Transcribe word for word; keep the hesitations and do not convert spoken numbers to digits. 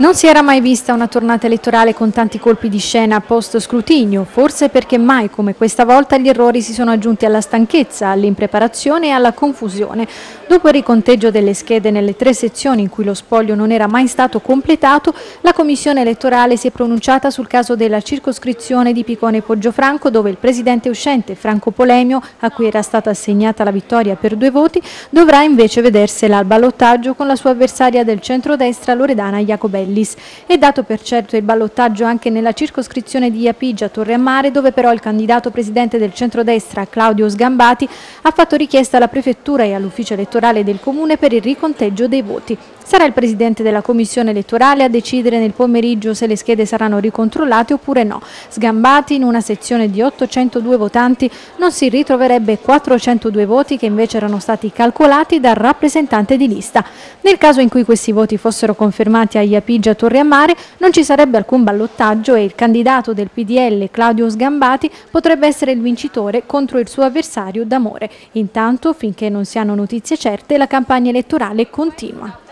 Non si era mai vista una tornata elettorale con tanti colpi di scena post scrutinio, forse perché mai come questa volta gli errori si sono aggiunti alla stanchezza, all'impreparazione e alla confusione. Dopo il riconteggio delle schede nelle tre sezioni in cui lo spoglio non era mai stato completato, la Commissione elettorale si è pronunciata sul caso della circoscrizione di Picone Poggio-Franco, dove il presidente uscente Franco Polemio, a cui era stata assegnata la vittoria per due voti, dovrà invece vedersela al ballottaggio con la sua avversaria del centrodestra Loredana Jacobelli. È dato per certo il ballottaggio anche nella circoscrizione di Iapigia Torre a Mare, dove però il candidato presidente del centrodestra Claudio Sgambati ha fatto richiesta alla prefettura e all'ufficio elettorale del comune per il riconteggio dei voti. Sarà il presidente della commissione elettorale a decidere nel pomeriggio se le schede saranno ricontrollate oppure no. Sgambati in una sezione di ottocentodue votanti non si ritroverebbe quattrocentodue voti che invece erano stati calcolati dal rappresentante di lista. Nel caso in cui questi voti fossero confermati a Iapigia Torre a Mare non ci sarebbe alcun ballottaggio e il candidato del P D L Claudio Sgambati potrebbe essere il vincitore contro il suo avversario d'amore. Intanto, finché non si hanno notizie certe, la campagna elettorale continua.